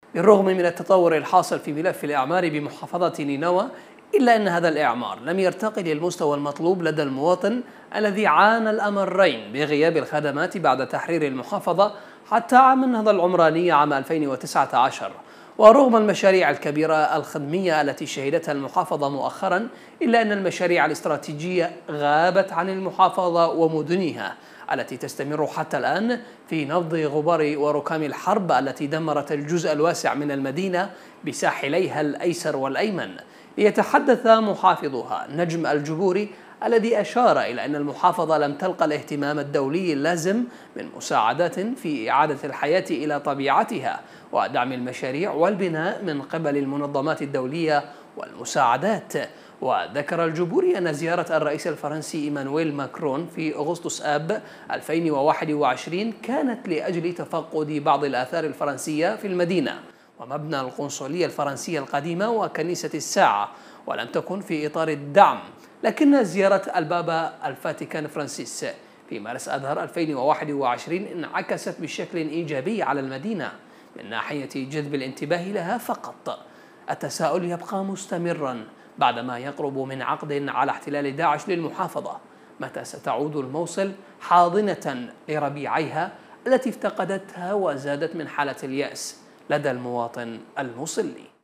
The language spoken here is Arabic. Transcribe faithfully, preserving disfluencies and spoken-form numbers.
بالرغم من التطور الحاصل في ملف الإعمار بمحافظة نينوى، إلا أن هذا الإعمار لم يرتقي للمستوى المطلوب لدى المواطن الذي عانى الأمرين بغياب الخدمات بعد تحرير المحافظة حتى عام النهضة العمراني عام ألفين وتسعة عشر. ورغم المشاريع الكبيرة الخدمية التي شهدتها المحافظة مؤخرا، إلا أن المشاريع الاستراتيجية غابت عن المحافظة ومدنها التي تستمر حتى الآن في نبض غبار وركام الحرب التي دمرت الجزء الواسع من المدينة بساحليها الأيسر والأيمن. ليتحدث محافظها نجم الجبوري الذي أشار إلى أن المحافظة لم تلقى الاهتمام الدولي اللازم من مساعدات في إعادة الحياة إلى طبيعتها ودعم المشاريع والبناء من قبل المنظمات الدولية والمساعدات. وذكر الجبوري أن زيارة الرئيس الفرنسي إيمانويل ماكرون في أغسطس آب ألفين وواحد وعشرين كانت لأجل تفقد بعض الآثار الفرنسية في المدينة ومبنى القنصلية الفرنسية القديمة وكنيسة الساعة، ولم تكن في إطار الدعم. لكن زيارة البابا الفاتيكان فرانسيس في مارس أذار ألفين وواحد وعشرين انعكست بشكل إيجابي على المدينة من ناحية جذب الانتباه لها فقط. التساؤل يبقى مستمرا بعدما يقرب من عقد على احتلال داعش للمحافظة، متى ستعود الموصل حاضنة لربيعيها التي افتقدتها وزادت من حالة اليأس لدى المواطن الموصلي.